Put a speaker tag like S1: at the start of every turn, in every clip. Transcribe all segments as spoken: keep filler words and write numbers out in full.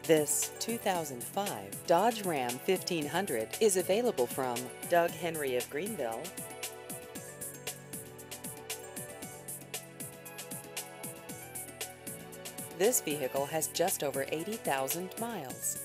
S1: This two thousand five Dodge Ram fifteen hundred is available from Doug Henry of Greenville. This vehicle has just over eighty thousand miles.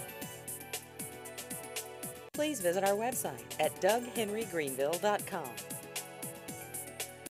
S1: Please visit our website at doug henry greenville dot com.